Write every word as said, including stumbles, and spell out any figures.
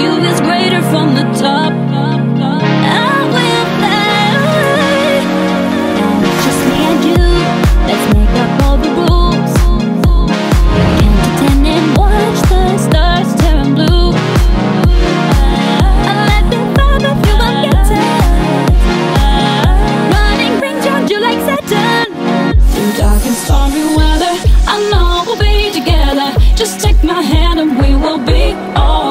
you is greater from the top. I will fly. And it's just me and you. Let's make up all the rules. Count to ten and watch the stars turn blue. I let them fall, but you won't get tired. Running rings around you like Saturn. Through dark and stormy weather, I know we'll be together. Just take my hand and we will be all